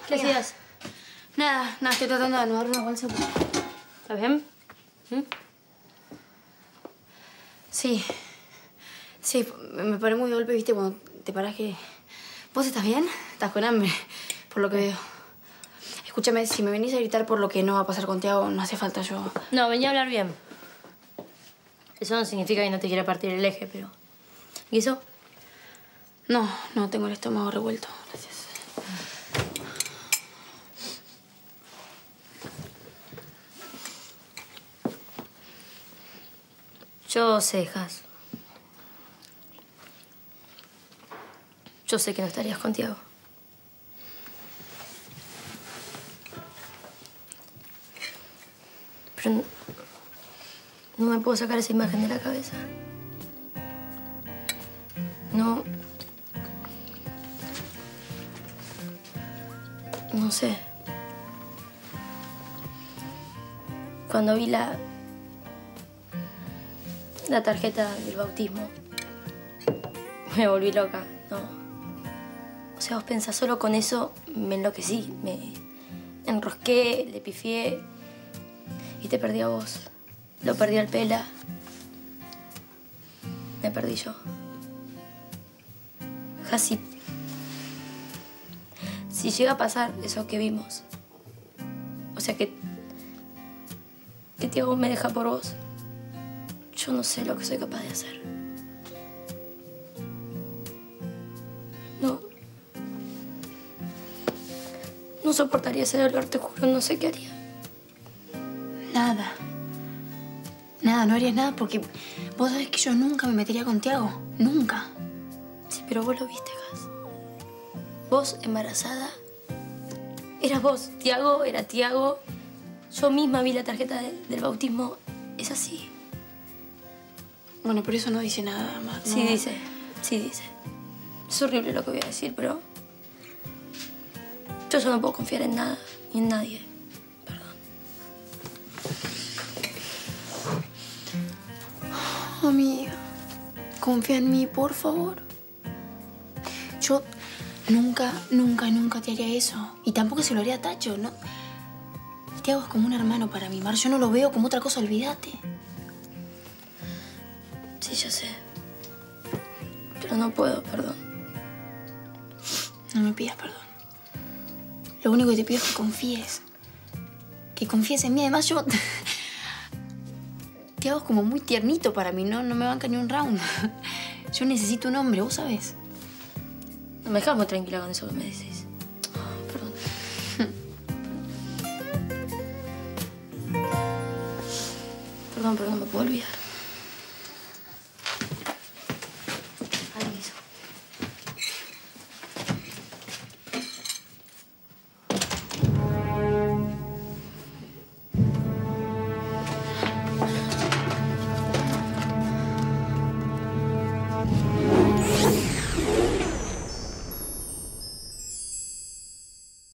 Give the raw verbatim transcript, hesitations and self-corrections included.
¿Qué hacías? Nada, nada, estoy tratando de anudar una bolsa. ¿Estás bien? ¿Mm? Sí. Sí, me paré muy de golpe, viste, cuando te parás que... ¿Vos estás bien? Estás con hambre, por lo que veo. Escúchame, si me venís a gritar por lo que no va a pasar con Tiago, no hace falta yo... No, venía a hablar bien. Eso no significa que no te quiera partir el eje, pero... ¿Y eso? No, no, tengo el estómago revuelto. Gracias. Yo sé, Jas. Yo sé que no estarías con Tiago. Pero no, no me puedo sacar esa imagen de la cabeza. No... No sé. Cuando vi la... la tarjeta del bautismo, me volví loca, ¿no? O sea, vos pensás, solo con eso me enloquecí, me enrosqué, le pifié y te perdí a vos. Lo perdí al Pela. Me perdí yo. Casi. Si llega a pasar eso que vimos, o sea, que... que Tiago me deja por vos, yo no sé lo que soy capaz de hacer. No. No soportaría ese dolor, te juro, no sé qué haría. Nada. Nada, no harías nada porque vos sabés que yo nunca me metería con Tiago. Nunca. Sí, pero vos lo viste, Gas. Vos, embarazada, eras vos. Tiago era Tiago. Yo misma vi la tarjeta de, del bautismo. Es así. Bueno, pero eso no dice nada más, ¿no? Sí dice, sí dice. Es horrible lo que voy a decir, pero... yo ya no puedo confiar en nada ni en nadie. Perdón. Amiga, confía en mí, por favor. Yo nunca, nunca, nunca te haría eso. Y tampoco se lo haría a Tacho, ¿no? Tiago es como un hermano para mí, Mar. Yo no lo veo como otra cosa, olvídate. Sí, ya sé. Pero no puedo, perdón. No me pidas perdón. Lo único que te pido es que confíes. Que confíes en mí. Además, yo... Tiago es como muy tiernito para mí, ¿no? No me banca ni un round. Yo necesito un hombre, vos sabés. No me dejas muy tranquila con eso que me decís. Perdón. Perdón, pero no me puedo olvidar.